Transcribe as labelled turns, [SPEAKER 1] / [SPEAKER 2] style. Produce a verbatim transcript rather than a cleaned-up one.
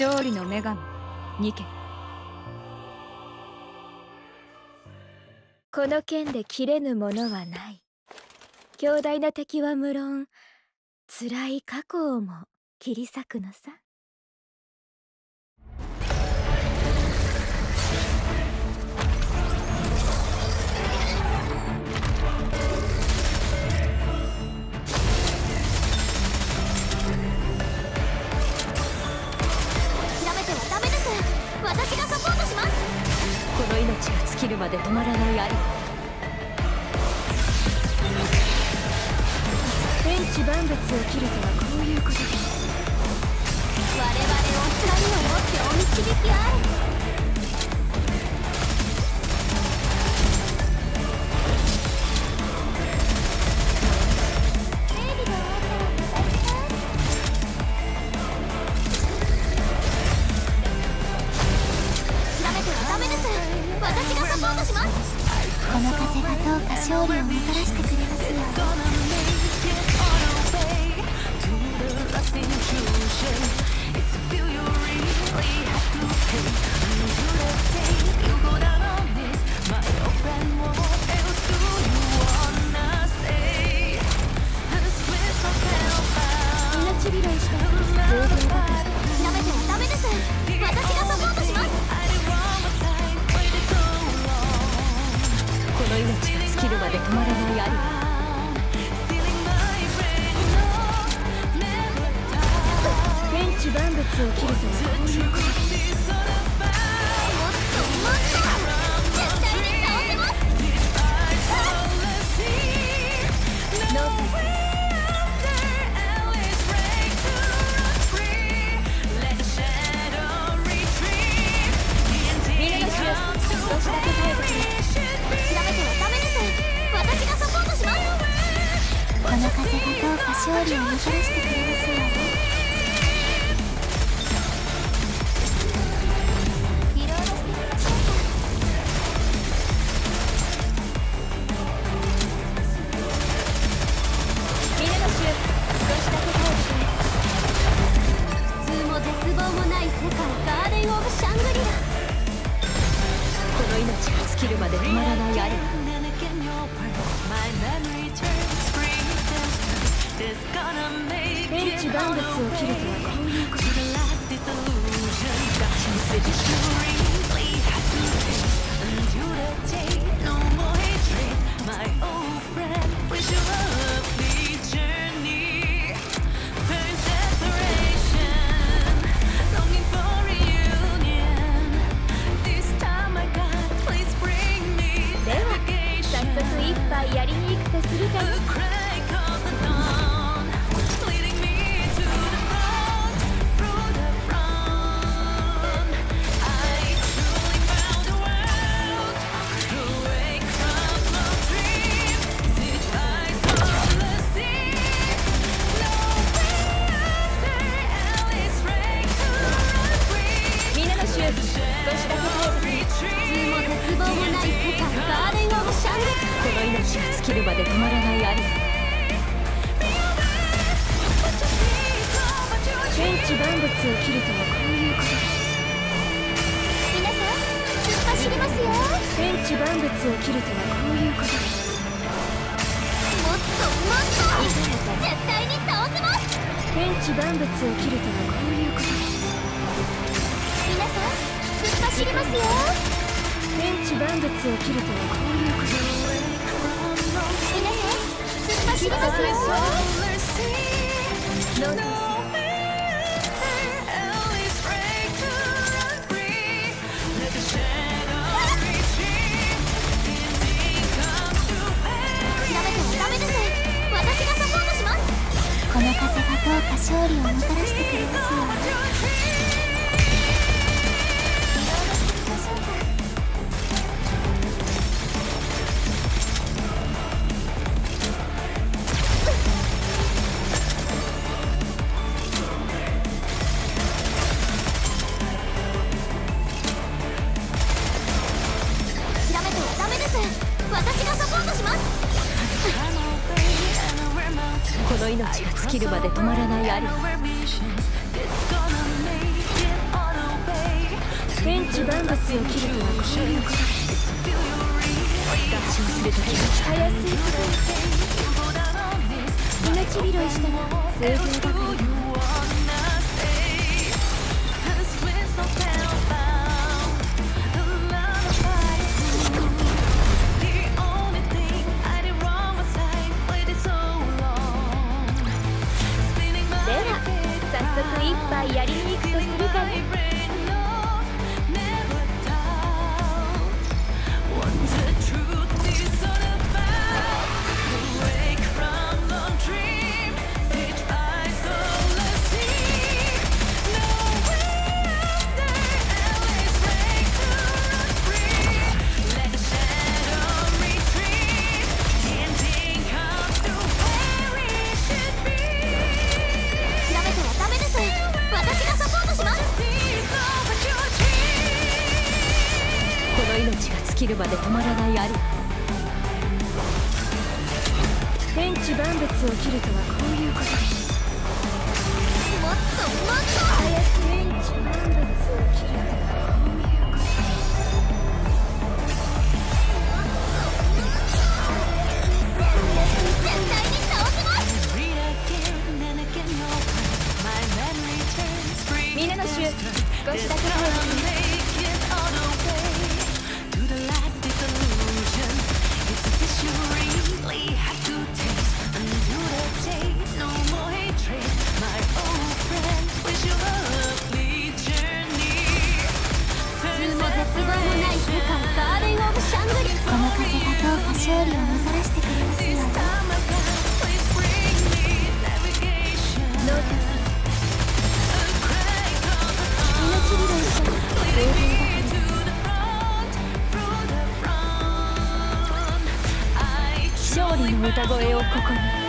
[SPEAKER 1] 勝利の女神ニケ。
[SPEAKER 2] この剣で切れぬものはない。強大な敵は無論、辛い過去をも切り裂くのさ。
[SPEAKER 3] 諦めてはダメです。私がサポートします。
[SPEAKER 2] この命が尽きるまで止まらない愛。天地万物を切るとはこういうことです。
[SPEAKER 3] 我々を光を持ってお導きあれ。整備が終わったらまた行きます。諦めてはダメです。私がサポートします。この風がどうか勝利をもたらしてくれますよ。命拾いして通常だから。諦めてはダメです。私がサポートします。
[SPEAKER 2] この命が尽きるまで止まらない愛。天地万物を切るとはこういうことです。
[SPEAKER 3] もっともっと絶対に倒せます。
[SPEAKER 2] ノープスみんなの主よ、少しだけ耐えてくれ。
[SPEAKER 3] 諦めてはダメです。私がサポートします。この風がどうか勝利をもたらしてくれますように。いろいろしてみましょうか。
[SPEAKER 2] みんなの主よ、少しだけ耐えてくれ。
[SPEAKER 3] 普通も絶望もない世界、ガーデン・オブ・シャングリラ。
[SPEAKER 2] この命が尽きるまで止まらない愛。天地万物を切るとはこういうことです。では早速一杯やりに行くとするかね。みんなの主よ、少しだけ耐えてくれ。
[SPEAKER 3] 普通も絶望もない世界、ガーデン・オブ・シャングリラ。
[SPEAKER 2] この命が尽きるまで止まらない愛。天地万物を切るとはこういうことです。
[SPEAKER 3] 皆さん突っ走りますよ。
[SPEAKER 2] 天地万物を切るとはこういうことです。
[SPEAKER 3] もっともっと絶対に倒せます。
[SPEAKER 2] 天地万物を切るとはこういうことです。
[SPEAKER 3] 皆さん突っ走りますよ。
[SPEAKER 2] 天地万物を切るとはこういうことです。
[SPEAKER 3] 皆さん突っ走りますよ。
[SPEAKER 2] ノートス
[SPEAKER 3] 諦めてはダメです。私がサポートします。この風がどうか勝利をもたらしてくれますように。いろいろしてみましょうか。諦めてはダメです。私がサポートします。
[SPEAKER 2] この命が尽きるまで止まらない愛。 天地万物を切るとはこういうことです。合唱するときはたやすいこと命拾いしたら正常ばかりだ。早速一杯やりに行くとするかね。命が尽きるまで止まらないある。天地万物を切るとはこういうことです。もっともっと早く天地万物を切るとはこういうことです。絶対に倒せます。みんなの衆、少しだけ早く。勝利をもたらしてくれますよ。ノータ命拾いしたら正常ばかり。勝利の歌声をここに。